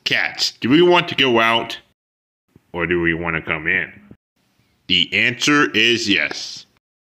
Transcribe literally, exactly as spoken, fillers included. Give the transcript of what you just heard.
Cats, do we want to go out? Or do we want to come in? The answer is yes.